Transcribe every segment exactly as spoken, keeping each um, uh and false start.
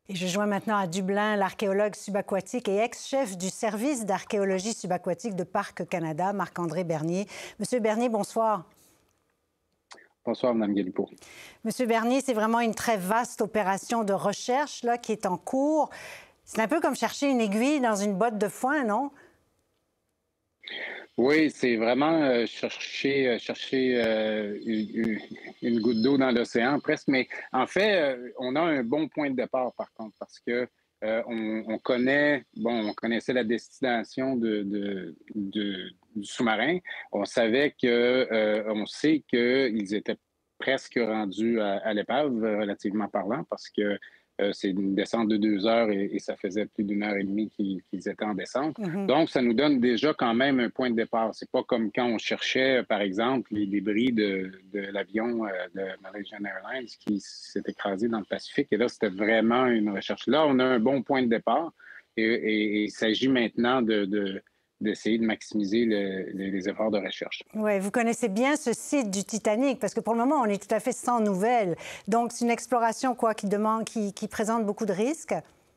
Et je joins maintenant à Dublin l'archéologue subaquatique et ex-chef du service d'archéologie subaquatique de Parcs Canada, Marc-André Bernier. Monsieur Bernier, bonsoir. Bonsoir, Mme Galipeau. Monsieur Bernier, c'est vraiment une très vaste opération de recherche là, qui est en cours. C'est un peu comme chercher une aiguille dans une botte de foin, non? Oui, c'est vraiment euh, chercher, euh, chercher euh, une, une goutte d'eau dans l'océan, presque. Mais en fait, euh, on a un bon point de départ, par contre, parce que euh, on, on connaît, bon, on connaissait la destination de, de, de- du sous-marin. On savait que, euh, on sait qu'ils étaient presque rendus à, à l'épave, relativement parlant, parce que euh, c'est une descente de deux heures et, et ça faisait plus d'une heure et demie qu'ils qu'ils étaient en descente. Mhm. Donc, ça nous donne déjà quand même un point de départ. C'est pas comme quand on cherchait, par exemple, les débris de, de l'avion euh, de Malaysian Airlines qui s'est écrasé dans le Pacifique. Et là, c'était vraiment une recherche. Là, on a un bon point de départ et, et- et il s'agit maintenant de, de- d'essayer de maximiser le- les, les efforts de recherche. Oui, vous connaissez bien ce site du Titanic, parce que pour le moment, on est tout à fait sans nouvelles. Donc, c'est une exploration quoi, qui, demande, qui, qui présente beaucoup de risques.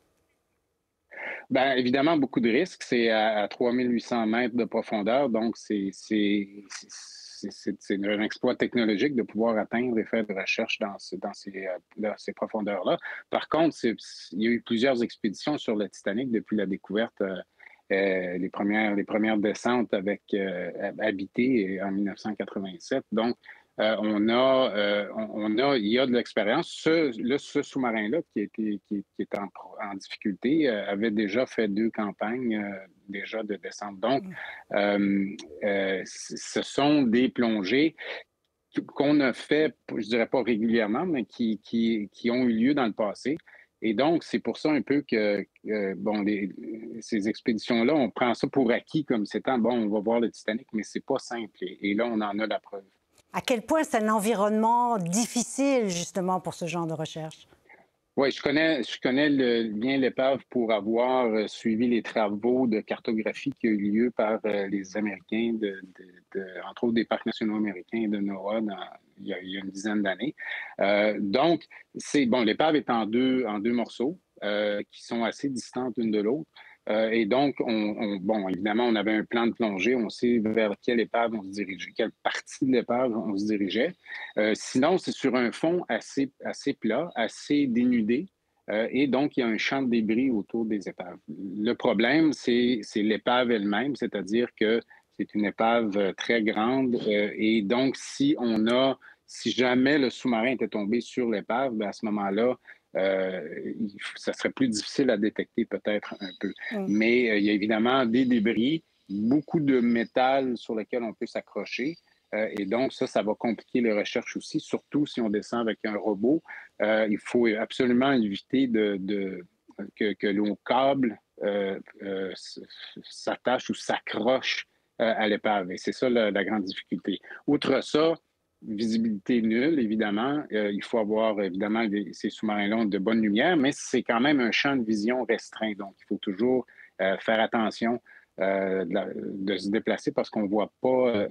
Bien, évidemment, beaucoup de risques. C'est à, à trois mille huit cents mètres de profondeur, donc c'est c'est- c'est- c'est- c'est un exploit technologique de pouvoir atteindre et faire de recherche dans, ce- dans ces, euh, dans ces profondeurs-là. Par contre, c'est- il y a eu plusieurs expéditions sur le Titanic depuis la découverte, euh, euh, les premières, les premières descentes avec euh, habité en mille neuf cent quatre-vingt-sept. Donc, euh, on a, euh, on, on a, il y a de l'expérience. Ce, le- ce sous-marin-là, qui, était, qui, qui est en, en difficulté, euh, avait déjà fait deux campagnes euh, déjà de descente. Donc, euh, euh, ce sont des plongées qu'on a fait, je dirais pas régulièrement, mais qui, qui, qui ont eu lieu dans le passé. Et donc, c'est pour ça un peu que, euh, bon, les, ces expéditions-là, on prend ça pour acquis comme c'est bon, on va voir le Titanic, mais c'est pas simple. Et, et là, on en a la preuve. À quel point c'est un environnement difficile, justement, pour ce genre de recherche? Oui, je connais, je connais le, bien l'épave pour avoir euh, suivi les travaux de cartographie qui ont eu lieu par euh, les Américains, de, de- de- entre autres des parcs nationaux américains et de NOAA dans- il, y a, il y a une dizaine d'années. Euh, donc, c'est bon, l'épave est en deux, en deux morceaux euh, qui sont assez distantes l'une de l'autre. Euh, et donc, on, on- bon, évidemment, on avait un plan de plongée, on sait vers quelle épave on se dirigeait, quelle partie de l'épave on se dirigeait. Euh, sinon, c'est sur un fond assez, assez plat, assez dénudé. Euh, et donc, il y a un champ de débris autour des épaves. Le problème, c'est c'est l'épave elle-même, c'est-à-dire que c'est une épave euh, très grande. Euh, et donc, si on a, si jamais le sous-marin était tombé sur l'épave, ben à ce moment-là, euh, il- ça serait plus difficile à détecter peut-être un peu. Mm. Mais euh, il y a évidemment des débris, beaucoup de métal sur lequel on peut s'accrocher. Euh, et donc, ça, ça va compliquer les recherches aussi, surtout si on descend avec un robot. Euh, il faut absolument éviter de, de- que, que nos câbles euh, euh, s'attachent ou s'accrochent euh, à l'épave. Et c'est ça la, la grande difficulté. Outre ça, visibilité nulle, évidemment. Euh, il faut avoir, évidemment, des, ces sous-marins-là ont de bonne lumière, mais c'est quand même un champ de vision restreint. Donc, il faut toujours euh, faire attention euh, de, la- de se déplacer parce qu'on voit pas, euh,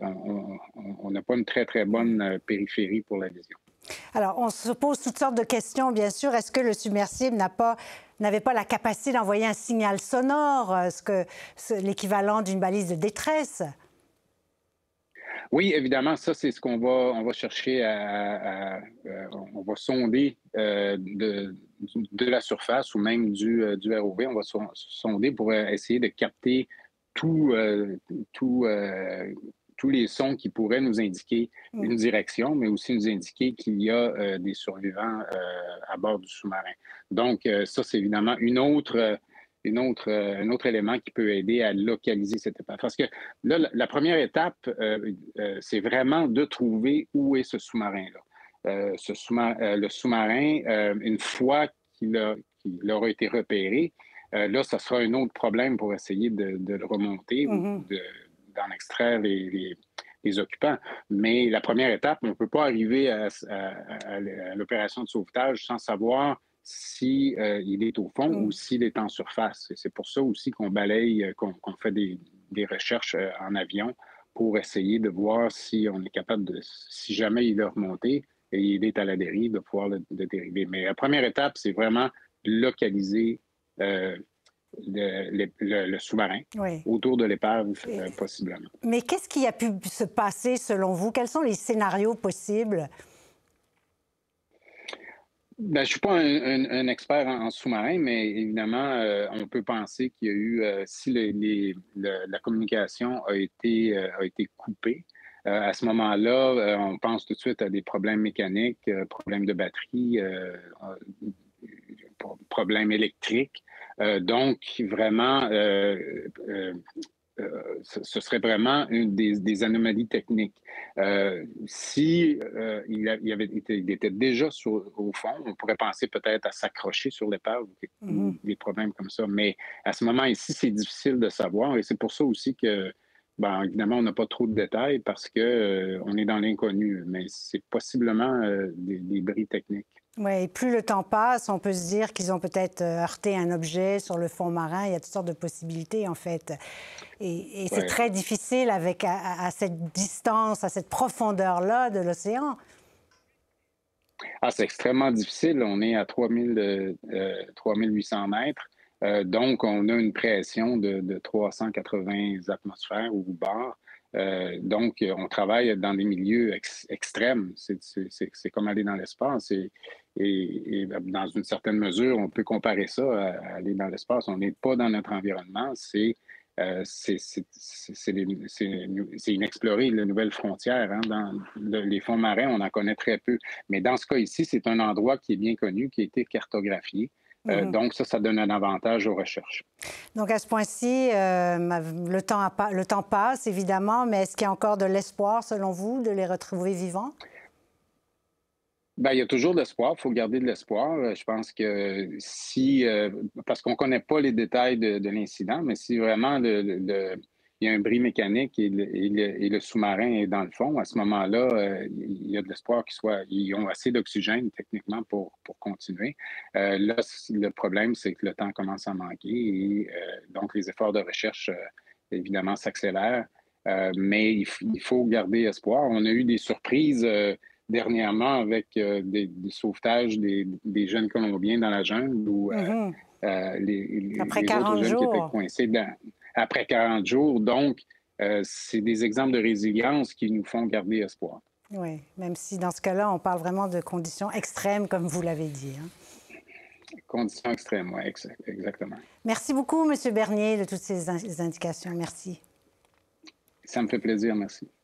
on n'a pas une très, très bonne euh, périphérie pour la vision. Alors, on se pose toutes sortes de questions, bien sûr. Est-ce que le submersible n'a pas, n'avait pas la capacité d'envoyer un signal sonore, euh, ce que, ce- l'équivalent d'une balise de détresse? Oui, évidemment, ça, c'est ce qu'on va, on va chercher à, à- à- euh, on va sonder euh, de, de la surface ou même du, euh, du R O V. On va so- sonder pour euh, essayer de capter tout, euh, tout, euh, tous les sons qui pourraient nous indiquer Mm. une direction, mais aussi nous indiquer qu'il y a euh, des survivants euh, à bord du sous-marin. Donc, euh, ça, c'est évidemment une autre, euh, une autre, euh, un autre élément qui peut aider à localiser cette épave. Parce que là, la, la première étape, euh, euh, c'est vraiment de trouver où est ce sous-marin-là. Euh, ce sous euh, le sous-marin, euh, une fois qu'il, a, qu'il aura été repéré, euh, là, ça sera un autre problème pour essayer de, de le remonter ou Mhm. de, d'en extraire les, les, les occupants. Mais la première étape, on ne peut pas arriver à, à, à, à l'opération de sauvetage sans savoir si euh, il est au fond Mm. ou s'il est en surface. Et c'est pour ça aussi qu'on balaye, euh, qu'on, qu'on fait des, des recherches euh, en avion pour essayer de voir si on est capable de, si jamais il est remonté et il est à la dérive, de pouvoir le, le dériver. Mais la première étape, c'est vraiment localiser euh, le, le, le, le sous-marin Oui. autour de l'épave, euh, possiblement. Mais qu'est-ce qui a pu se passer selon vous? Quels sont les scénarios possibles? Ben, je ne suis pas un, un, un expert en, en sous-marin, mais évidemment, euh, on peut penser qu'il y a eu, euh, si les, les, le, la communication a été, euh, a été coupée, euh, à ce moment-là, euh, on pense tout de suite à des problèmes mécaniques, euh, problèmes de batterie, euh, euh, problèmes électriques. Euh, donc, vraiment, euh, euh, euh, ce, ce serait vraiment une des, des anomalies techniques. Euh, si euh, il, a, il, avait été, il était déjà sur, au fond, on pourrait penser peut-être à s'accrocher sur l'épave ou, Mm-hmm. ou des problèmes comme ça. Mais à ce moment ici, c'est difficile de savoir et c'est pour ça aussi que, ben, évidemment, on n'a pas trop de détails parce que euh, on est dans l'inconnu. Mais c'est possiblement euh, des, des bris techniques. Oui, et plus le temps passe, on peut se dire qu'ils ont peut-être heurté un objet sur le fond marin. Il y a toutes sortes de possibilités, en fait. Et, et c'est Ouais. très difficile avec, à, à cette distance, à cette profondeur-là de l'océan. Ah, c'est extrêmement difficile. On est à trois mille, euh, trois mille huit cents mètres. Euh, donc, on a une pression de, de trois cent quatre-vingts atmosphères au bord. Euh, donc, on travaille dans des milieux ex extrêmes. C'est comme aller dans l'espace. Et, et, et, dans une certaine mesure, on peut comparer ça à, à aller dans l'espace. On n'est pas dans notre environnement. C'est euh, c'est inexploré, les nouvelles frontières. Hein. Dans le, les fonds marins, on en connaît très peu. Mais dans ce cas ici, c'est un endroit qui est bien connu, qui a été cartographié. Euh, Mm-hmm. Donc, ça, ça donne un avantage aux recherches. Donc, à ce point-ci, euh, le, temps a, le temps passe, évidemment, mais est-ce qu'il y a encore de l'espoir, selon vous, de les retrouver vivants? Ben, il y a toujours de l'espoir, il faut garder de l'espoir. Je pense que si, euh, parce qu'on ne connaît pas les détails de, de l'incident, mais si vraiment le, le, le, il y a un bris mécanique et le, et le, et le sous-marin est dans le fond, à ce moment-là, euh, il y a de l'espoir qu'ils soient, ils ont assez d'oxygène techniquement pour, pour continuer. Euh, là, le problème, c'est que le temps commence à manquer et euh, donc les efforts de recherche, euh, évidemment, s'accélèrent. Euh, mais il, il faut garder espoir. On a eu des surprises. Euh, dernièrement avec euh, des, des sauvetages des, des jeunes Colombiens dans la jungle ou euh, Mm-hmm. euh, les, les, Après les autres quarante jeunes qui étaient jours. coincés dans, après quarante jours. Donc, euh, c'est des exemples de résilience qui nous font garder espoir. Oui, même si dans ce cas-là, on parle vraiment de conditions extrêmes, comme vous l'avez dit. Hein. Conditions extrêmes, oui, exactement. Merci beaucoup, M. Bernier, de toutes ces indications. Merci. Ça me fait plaisir, merci.